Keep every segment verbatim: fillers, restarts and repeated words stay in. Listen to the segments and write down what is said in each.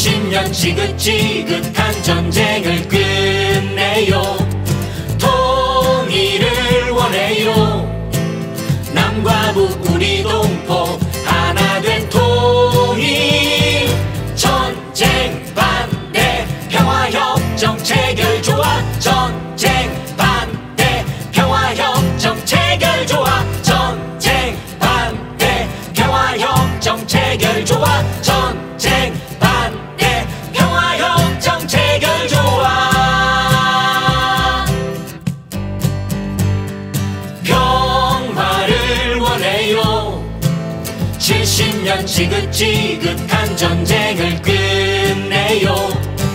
칠십 년 지긋지긋한 전쟁을 끝내요. 통일을 원해요. 남과 북 우리 동포 하나 된 통일. 전쟁 반대 평화협정 체결 좋아. 전쟁 반대 평화협정 체결 좋아. 전쟁 반대 평화협정 체결 좋아. 전쟁 반대 평화협정 체결 좋아. 평화를 원해요. 칠십 년 지긋지긋한 전쟁을 끝내요.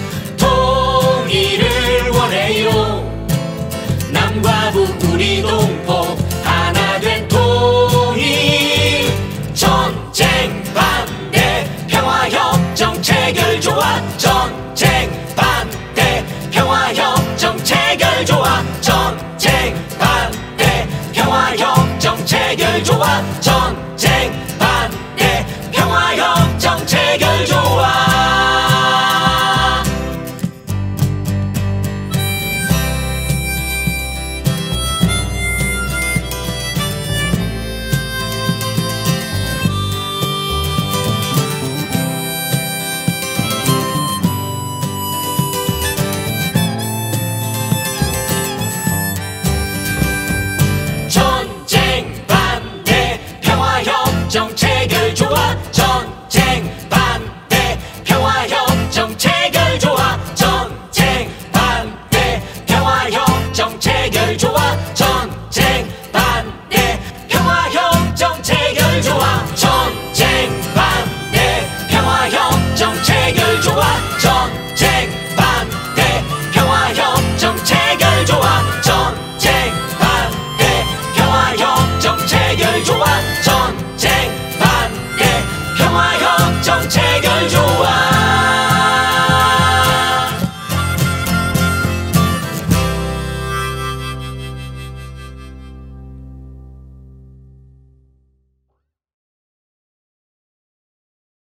통일을 원해요. 남과 북 우리 동포 하나 된 통일. 전쟁 반대 평화협정 체결 좋아. 전쟁 반대 평화협정 체결 좋아. 전쟁 반대 평화협정 체결 좋아. 전